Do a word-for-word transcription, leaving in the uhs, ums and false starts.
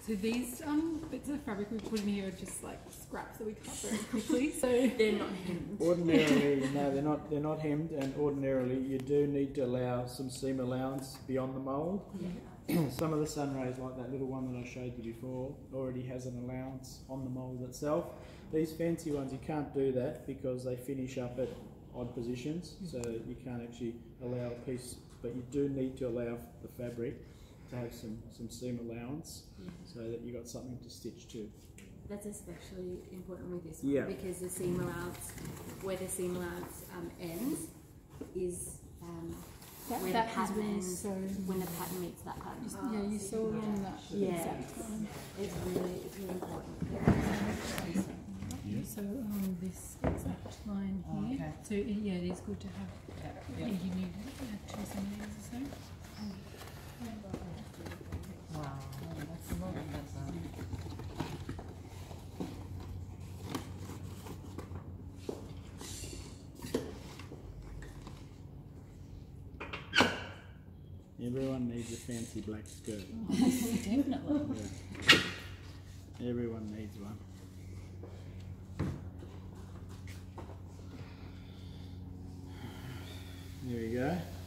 So these um, bits of fabric we put in here are just like scraps that we cut very quickly. So they're not hemmed. Ordinarily, no, they're not. They're not hemmed, and ordinarily you do need to allow some seam allowance beyond the mould. Yeah. Some of the sunrays, like that little one that I showed you before, already has an allowance on the mould itself. These fancy ones, you can't do that because they finish up at odd positions, so you can't actually allow a piece. But you do need to allow the fabric to have some, some seam allowance, yeah, so that you got something to stitch to. That's especially important with this one, yeah, because the seam allowance, where the seam allowance um, ends, is um, that, where that the pattern really ends, so when the pattern meets that pattern. You, yeah, you saw it on that. Yeah, exact one. it's really, it's really important. Yeah. So um, this exact line Oh, here. okay. So yeah, it is good to have. Yeah, Yeah. yeah. You need uh, two centimeters or so. Wow, that's a lot of that. Everyone needs a fancy black skirt. Oh, definitely. Yeah. Everyone needs one. There we go.